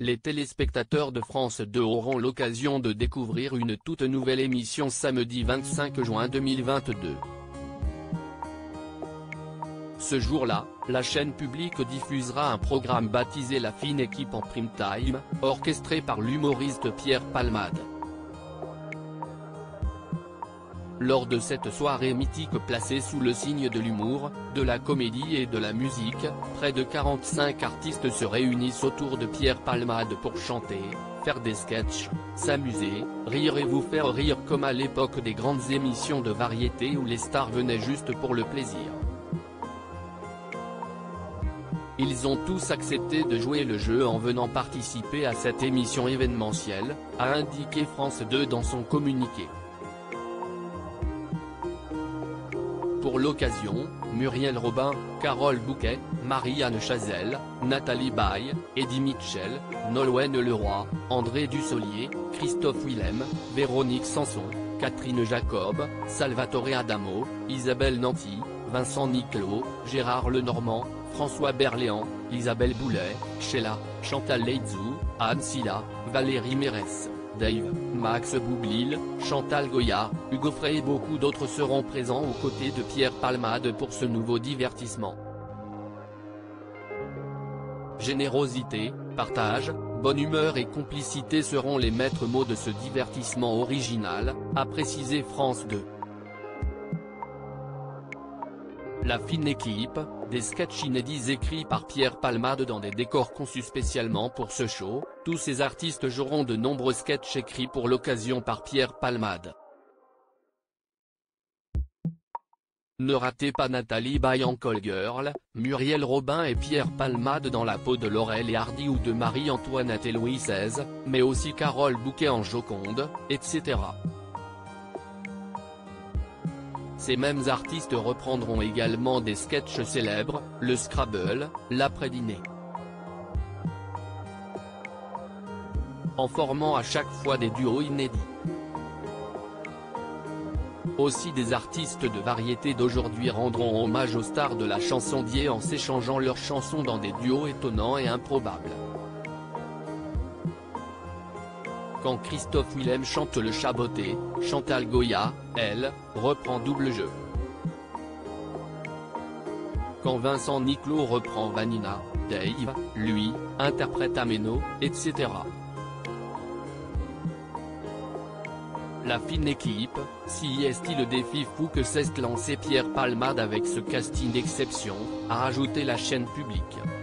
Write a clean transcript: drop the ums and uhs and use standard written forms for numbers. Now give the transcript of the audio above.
les téléspectateurs de France 2 auront l'occasion de découvrir une toute nouvelle émission samedi 25 juin 2022. Ce jour-là, la chaîne publique diffusera un programme baptisé La Fine Équipe en prime time, orchestré par l'humoriste Pierre Palmade. Lors de cette soirée mythique placée sous le signe de l'humour, de la comédie et de la musique, près de 45 artistes se réunissent autour de Pierre Palmade pour chanter, faire des sketchs, s'amuser, rire et vous faire rire comme à l'époque des grandes émissions de variété où les stars venaient juste pour le plaisir. Ils ont tous accepté de jouer le jeu en venant participer à cette émission événementielle, a indiqué France 2 dans son communiqué. Pour l'occasion, Muriel Robin, Carole Bouquet, Marie-Anne Chazelle, Nathalie Baye, Eddie Mitchell, Nolwenn Leroy, André Dussolier, Christophe Willem, Véronique Sanson, Catherine Jacob, Salvatore Adamo, Isabelle Nanty, Vincent Niclot, Gérard Lenormand, François Berléand, Isabelle Boulet, Sheila, Chantal Leitzou, Anne Silla, Valérie Mérès, Dave, Max Boublil, Chantal Goya, Hugo Frey et beaucoup d'autres seront présents aux côtés de Pierre Palmade pour ce nouveau divertissement. Générosité, partage, bonne humeur et complicité seront les maîtres mots de ce divertissement original, a précisé France 2. La Fine Équipe, des sketchs inédits écrits par Pierre Palmade dans des décors conçus spécialement pour ce show, tous ces artistes joueront de nombreux sketchs écrits pour l'occasion par Pierre Palmade. Ne ratez pas Nathalie Baye en Call Girl, Muriel Robin et Pierre Palmade dans la peau de Laurel et Hardy ou de Marie-Antoinette et Louis XVI, mais aussi Carole Bouquet en Joconde, etc. Ces mêmes artistes reprendront également des sketchs célèbres, le Scrabble, l'après-dîner, en formant à chaque fois des duos inédits. Aussi des artistes de variété d'aujourd'hui rendront hommage aux stars de la chanson d'hier en s'échangeant leurs chansons dans des duos étonnants et improbables. Quand Christophe Willem chante le Chaboté, Chantal Goya, elle, reprend Double Jeu. Quand Vincent Niclot reprend Vanina, Dave, lui, interprète Ameno, etc. La Fine Équipe, si est-il le défi fou que s'est lancé Pierre Palmade avec ce casting d'exception, a rajouté la chaîne publique.